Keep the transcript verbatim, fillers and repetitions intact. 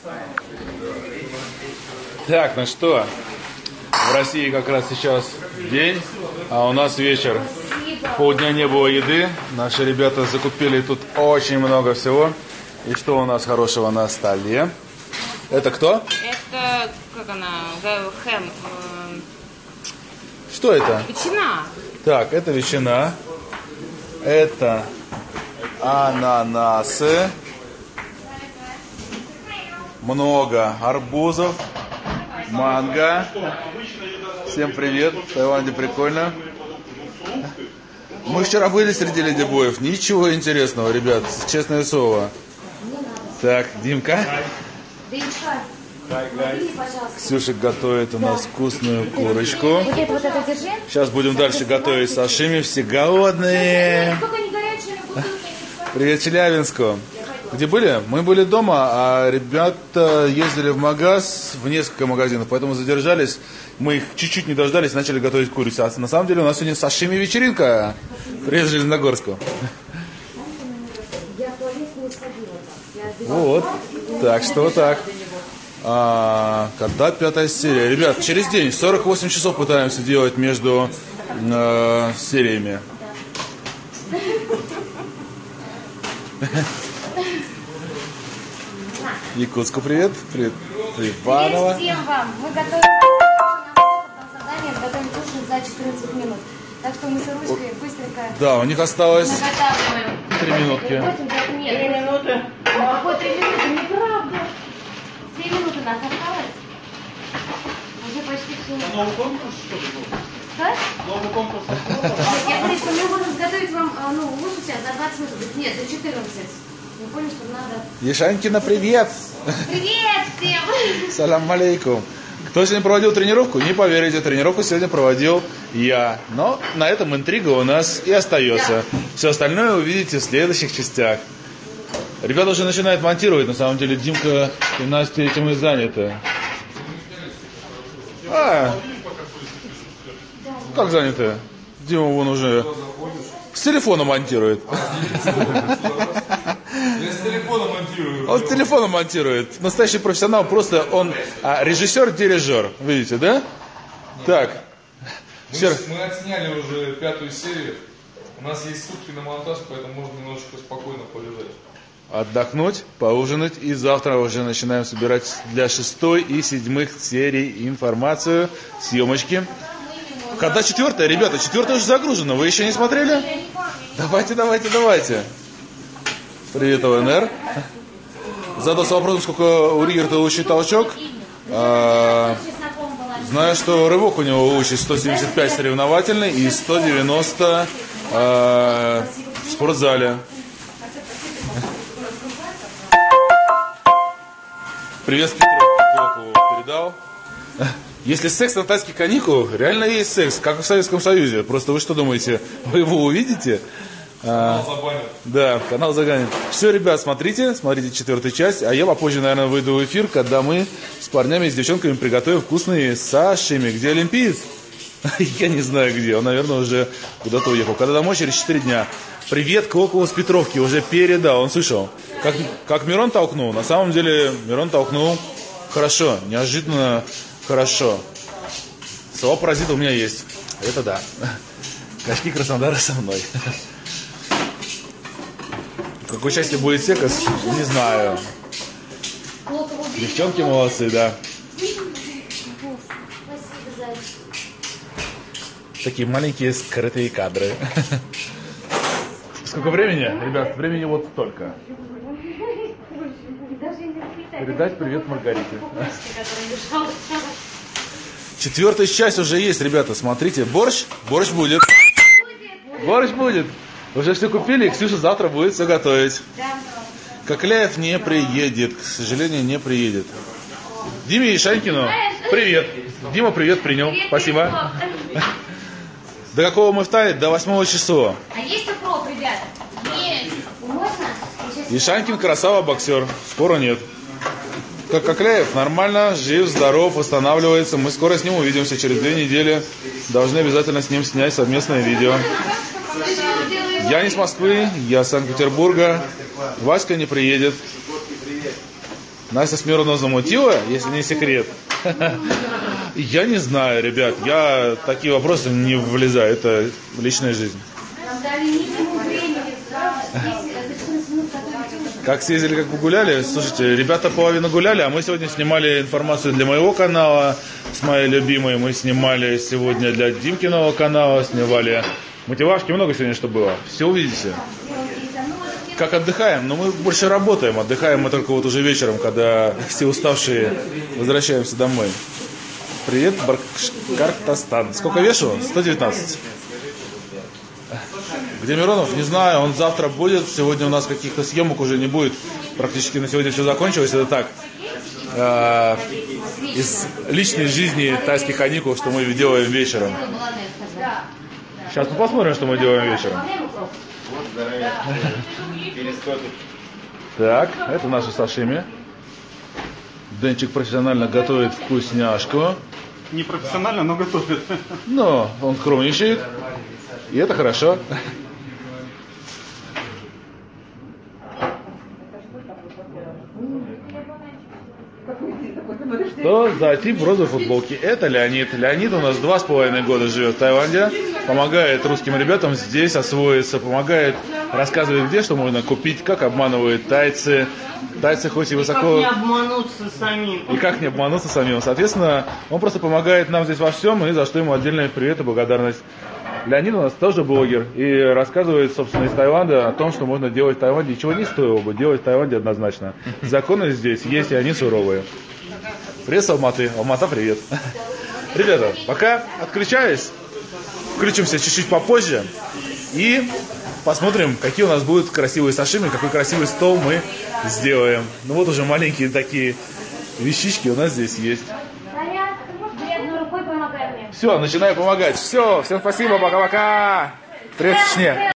Так, ну что, в России как раз сейчас день, а у нас вечер. Полдня не было еды, наши ребята закупили тут очень много всего. И что у нас хорошего на столе? Это кто? Это, как она, хэм. Что это? Ветчина. Так, это ветчина. Это ананасы. Много арбузов. Манго. Всем привет. В Таиланде прикольно. Мы вчера были среди ледибоев. Ничего интересного, ребят. Честное слово. Так, Димка. Ксюша готовит у нас вкусную курочку. Сейчас будем дальше готовить сашими. Все голодные. Привет Челябинску. Где были? Мы были дома, а ребята ездили в магаз, в несколько магазинов, поэтому задержались. Мы их чуть-чуть не дождались, начали готовить курицу. А на самом деле у нас сегодня сашими вечеринка. Привет Железногорску. Вот. Так что вот так. А, когда пятая серия? Ребят, через день, сорок восемь часов пытаемся делать между э, сериями. Якутску привет. Привет. Привет, Иванова. Привет всем вам. Мы готовим задание, готовим ужин за четырнадцать минут. Так что мы с Руськой быстренько... Да, у них осталось три минутки. Три минуты. Какой три минуты? Неправда. Три минуты нас осталось. Уже почти все. Новый конкурс, что ли, был? Что? Новый конкурс. Я говорю, что мы можем сготовить вам ну, ужин сейчас за двадцать минут. Нет, за четырнадцать. Мы поняли, что надо... Ешанькина, привет! Привет всем! Салам алейкум. Кто сегодня проводил тренировку? Не поверите, тренировку сегодня проводил я. Но на этом интрига у нас и остается. Все остальное увидите в следующих частях. Ребята уже начинают монтировать. На самом деле Димка и Настя этим и заняты. А, как заняты? Дима вон уже с телефона монтирует. Я с телефона монтирую. Он с телефона монтирует. Настоящий профессионал, просто он а, режиссер-дирижер. Видите, да? Так. Мы, Вчера... мы отсняли уже пятую серию. У нас есть сутки на монтаж, поэтому можно немножечко спокойно полежать. Отдохнуть, поужинать. И завтра уже начинаем собирать для шестой и седьмых серий информацию, съемочки. Когда четвертая, ребята, четвертая уже загружена. Вы еще не смотрели? Давайте, давайте, давайте. Привет, ОНР. Задался вопросом, сколько у Ригерта учит толчок. А, знаю, что рывок у него учит сто семьдесят пять соревновательный и сто девяносто а, в спортзале. Привет, Петров, передал. Если секс на тайских каникулах, реально есть секс, как в Советском Союзе. Просто вы что думаете, вы его увидите? Канал забанят. Да, канал загонит. Все, ребят, смотрите, смотрите четвертую часть. А я попозже, наверное, выйду в эфир, когда мы с парнями и с девчонками приготовим вкусные сашими. Где олимпиец? Я не знаю где. Он, наверное, уже куда-то уехал. Когда домой, через четыре дня. Привет, Колокол с Петровки. Уже передал. Он слышал. Как, как Мирон толкнул. На самом деле, Мирон толкнул хорошо. Неожиданно хорошо. Слово паразита у меня есть. Это да. Качки Краснодара со мной. В какой части будет секс? Не знаю. Девчонки молодцы, да. Такие маленькие скрытые кадры. Сколько времени? Ребят, времени вот столько. Передать привет Маргарите. Четвертая часть уже есть, ребята. Смотрите, борщ. Борщ будет. Борщ будет. Уже все купили, и Ксюша завтра будет все готовить. Кокляев не приедет, к сожалению, не приедет. Диме Ишанькину привет. Дима привет принял, привет, спасибо. Привет. До какого мы в Тае? До восьмого числа. А есть укроп, ребята? Есть. Можно? Ишанькин красава, боксер. Скоро нет. Как Кокляев, нормально, жив, здоров, восстанавливается. Мы скоро с ним увидимся, через две недели. Должны обязательно с ним снять совместное видео. Я не с Москвы, я с Санкт-Петербурга. Васька не приедет. Настя Смирнова замутила, если не секрет. Я не знаю, ребят, я такие вопросы не влезаю, это личная жизнь. Нам дали минимум времени, здесь минут, Как съездили, как погуляли? Слушайте, ребята половину гуляли, а мы сегодня снимали информацию для моего канала, с моей любимой. Мы снимали сегодня для Димкиного канала, снимали мотивашки, много сегодня что было. Все увидите. Как отдыхаем? Но мы больше работаем. Отдыхаем мы только вот уже вечером, когда все уставшие возвращаемся домой. Привет, Башкортостан. Сколько вешу? сто девятнадцать. Где Миронов? Не знаю, он завтра будет. Сегодня у нас каких-то съемок уже не будет. Практически на сегодня все закончилось. Это так, э, из личной жизни тайских каникул, что мы делаем вечером. Сейчас мы посмотрим, что мы делаем вечером. Так, это наши сашими. Денчик профессионально готовит вкусняшку. Не профессионально, но готовит. Но он скромничает. И это хорошо. Что за тип в розовой футболке? Это Леонид. Леонид у нас два с половиной года живет в Таиланде. Помогает русским ребятам здесь освоиться. Помогает, рассказывает, где что можно купить, как обманывают тайцы. Тайцы хоть и высоко... И как не обмануться самим. И как не обмануться самим. Соответственно, он просто помогает нам здесь во всем, и за что ему отдельный привет и благодарность. Леонид у нас тоже блогер и рассказывает, собственно, из Таиланда о том, что можно делать в Таиланде, и чего не стоило бы делать в Таиланде однозначно. Законы здесь есть, и они суровые. Привет с Алматы. Алмата, привет. Ребята, пока отключаюсь. Включимся чуть-чуть попозже. И посмотрим, какие у нас будут красивые сашими, какой красивый стол мы сделаем. Ну вот уже маленькие такие вещички у нас здесь есть. Саня, ты можешь одной рукой помогай мне? Все, начинаю помогать. Все, всем спасибо, пока-пока. Привет, Чечне.